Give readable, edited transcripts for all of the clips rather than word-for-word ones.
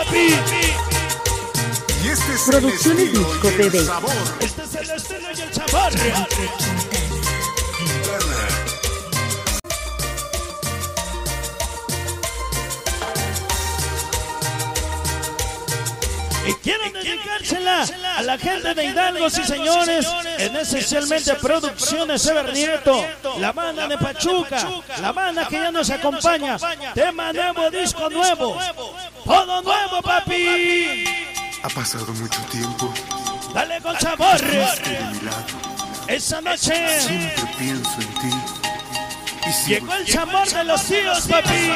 papi. Y este es Producciones el estilo Disco y el TV. sabor. Este es el estilo y el sabor. Y quieren dedicársela a la gente de Hidalgo, sí señores, en esencialmente Producciones Ever Nieto, la banda de Pachuca, la banda que ya nos acompaña, tema nuevo, disco nuevo, todo nuevo, papi. Ha pasado mucho tiempo. Dale con sabor. Fuiste de mi lado. Esa noche Siempre pienso en ti. Y sigo llegó el sabor de los tíos, papi.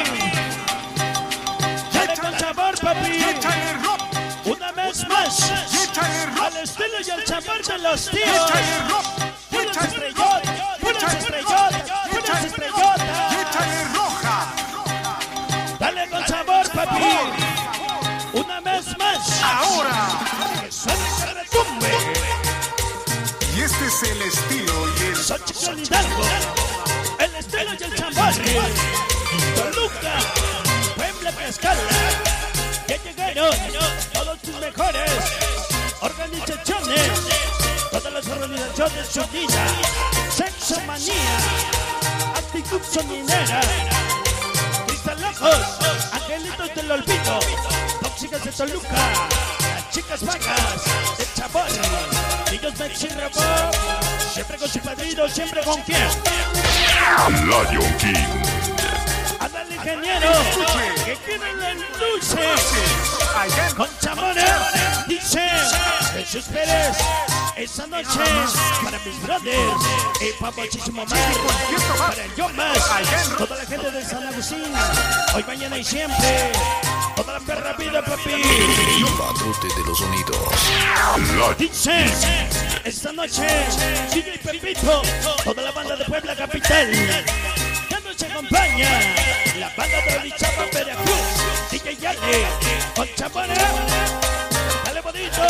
Dale con sabor, papi. Échale rock, Una vez más, échale rock, al estilo y el sabor de los tíos. échale rock, Puras échale estrellotas, puras estrellotas, puras estrellotas. échale roja. Dale con sabor, papi. Una vez más, Ahora. que suene que retumbe. Y este es el estilo y el Xochitl Hidalgo, el estilo y el sabor. Toluca, Puebla, Tlaxcala. Ya llegaron todos tus mejores organizaciones, todas las organizaciones unidas. Sexomanía, actitud sonidera, Cristal Locos, Angelitos del Olvido, Tóxicas de Toluca, las chicas vagas de Chabón, niños de Chirrabó, siempre con su padrino, siempre con quien. Lion King. Anda el ingeniero, que quiere el dulce. allá en Con Chamona, dice Jesús Pérez, esa noche para mis brothers y para muchísimo más, para el Yomas, toda la gente de San Agustín, hoy, mañana y siempre, toda la perra vida, papi. Padrote de los sonidos. Dice, esta noche, DJ Pepito, toda la banda de Puebla Capital, ya nos acompaña, la banda de Orizaba, Veracruz, DJ Yale, con Chamona, dale bonito.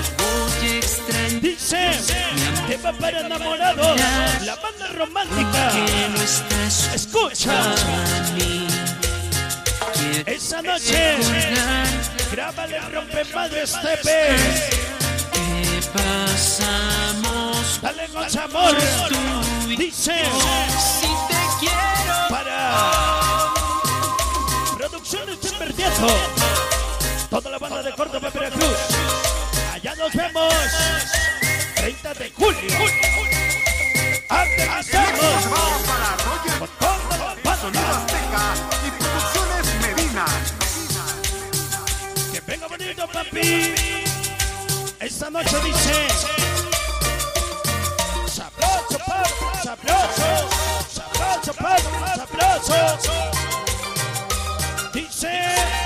Dice, tema para enamorados, la banda romántica, escucha. Esa noche, grábale Rompemadres TV. Dale con sabor. Dice, para Producciones Invertiendo, toda la banda de Córdoba, Veracruz. Allá nos vemos 30 de julio. Aterrizamos para Roger con toda la Sonido banda. Azteca y Producciones Medina. Que venga bonito, papi. Esta noche dice, sabroso, papi, sabroso, sabroso, papi, sabroso. Dice,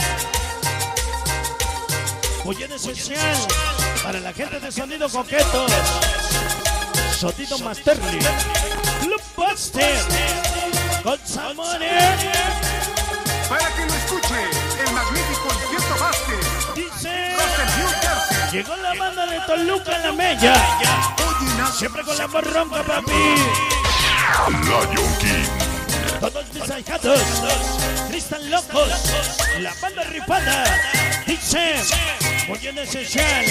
muy en esencial para la gente de Sonido Coqueto, Sonido Masterly, Club Buster, con Samone. Para que lo escuche, el magnífico Infierno Vázquez. Dice, Desde New Jersey. llegó la banda de Toluca en la Mella, Oye, Nacho. siempre con la voz ronca, papi. Lion King. Todos mis ahijados, Cristal Locos, la banda rifada, dice, muy en esencial,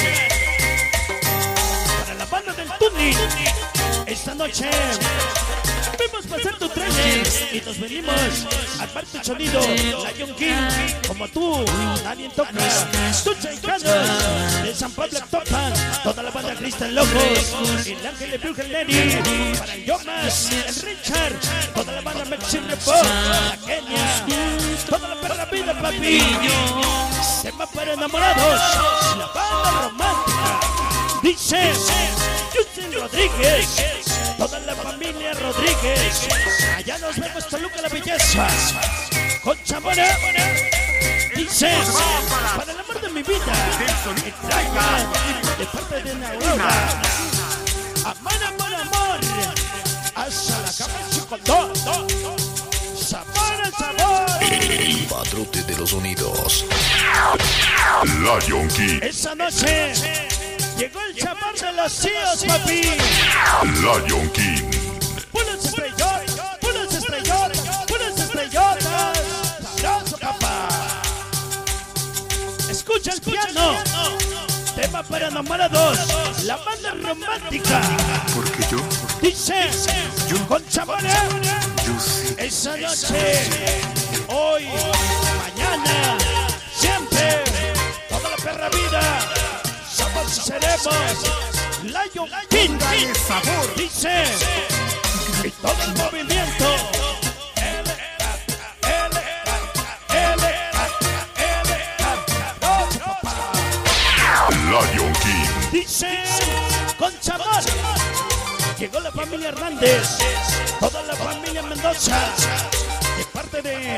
para la banda del Tuni, esta noche, vimos pasar tu trailer y nos venimos al parte del sonido, Lion King, como tú, nadie toca, tus ahijados, de San Pablo topan, toda la banda Cristal Locos, el Ángel de Virgen Lenny, para el Yomas, el Richard, toda la banda Maxim Report, la Kenia, toda la perra vida, papi. Tema para enamorados, la banda romántica. Dice Justin Rodríguez, toda la familia Rodríguez. Allá nos vemos, Toluca la belleza. Con Chamona. Dice, para el amor de mi vida, de parte de Naura. Amor, amor, amor. Hasta la cabeza con dos. Sabor al sabor. El padrote de los sonidos. Lion King. Esa noche llegó el chapar de los tíos, papi. Lion King. Puras estrellotas, puras estrellotas, puras estrellotas. Sabroso, papá. Escucha. tema para enamorados, la banda romántica. Porque yo Dice, con Chamona, sí. esa noche, hoy, mañana, siempre, toda la perra vida, somos y seremos Lion King. Dale sabor. Dice, y todo el movimiento. Lion King. Dice, con Chamón, llegó la familia Hernández, toda la familia Mendoza, de parte de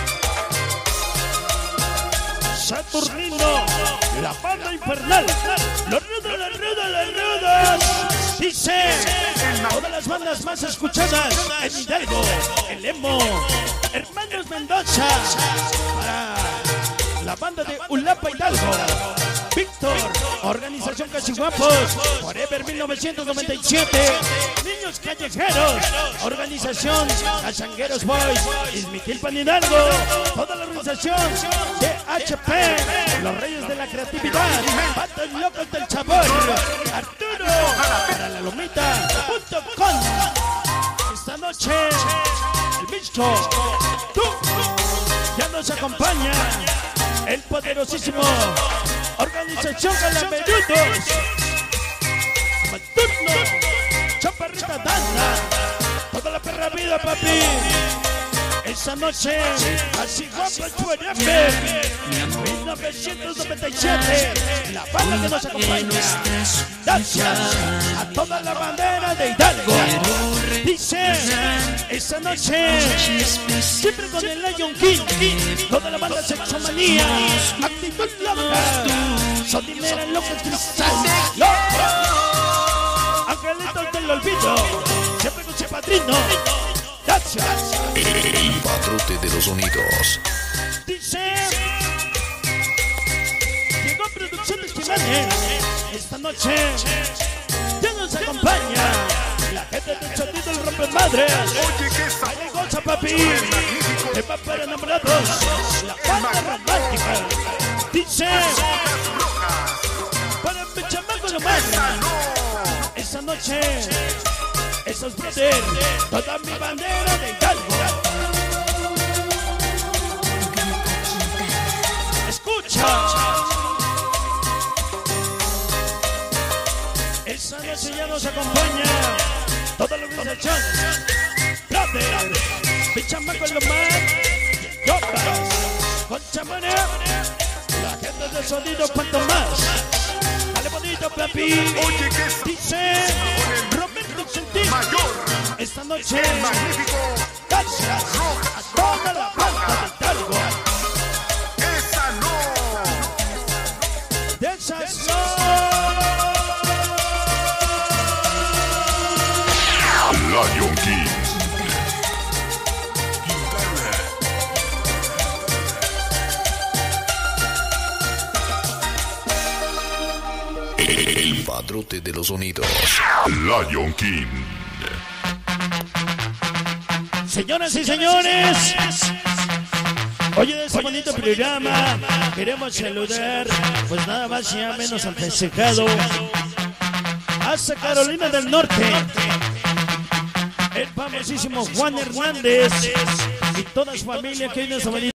Saturnino, la banda infernal, los rudos, los rudos, los rudos. Dice, todas las bandas más escuchadas en Hidalgo, el Emo, Hermanos Mendoza, para la banda de Ulapa Hidalgo. Víctor, Organización Cachiguapos, Forever 1997, Niños Callejeros, Organización Cachangueros Boys, Izmiquilpan Hidalgo, toda la organización de HP, Los Reyes de la Creatividad, Patos Locos del Sabor, Arturo, para la Lomita.com. Esta noche, el bicho, tú, ya nos acompaña el poderosísimo Organización Galamerudos, Maturno, Chaparrita Danda, toda la perra vida, papi. Esa noche, así guapo Chuerepe, 1997, la banda que nos acompaña. Gracias a toda la bandera de Hidalgo. Dice, esa noche, siempre con el Lion King, toda la banda Sexomanía, Actitud Loca, Sonimera Loca Cristal, Loco, Angelitos del Olvido, siempre con su padrino. Gracias. El padrote de los sonidos. Dice, llegó Producciones Jiménez. Esta noche ya nos acompaña la gente del sonido del Rompemadres. Oye, qué Ahí sabor. goza, papi. El magnífico. Tema para enamorados, la banda romántica. Dice, para mi chamaco nomás. Esa noche, esos brothers, toda mi bandera de Hidalgo. Escucha. Esa noche ya nos acompaña toda la organización. Brother, mi chamaco Lomar, Yopas, con Chamona, la gente de sonido, cuanto más. Dale bonito, papi. Oye, qué sabor. Dice Roberto Sentín. Mayor. Esta noche, El magnífico. gracias a toda la banda de Hidalgo. Esa no. De esas Lion King. El padrote de los sonidos. Lion King. Señoras y señores, oye, de este bonito programa queremos saludar, pues nada más y nada menos al festejado hasta Carolina del Norte, el famosísimo Juan Hernández y toda su familia que hoy nos ha venido.